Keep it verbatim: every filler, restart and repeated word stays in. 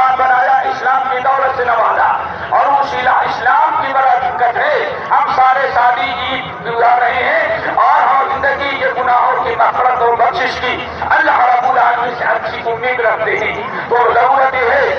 بنایا، اسلام کی دولت سے نوازا، اور اس اسلام کی بڑا دقت ہے ہم سارے شادی عید گزار رہے ہیں اور ہم زندگی کے گناہوں کی مغفرت اور بخشش کی اللہ رب العالمین سے اچھی امید رکھتے ہیں. تو ضرورت یہ ہے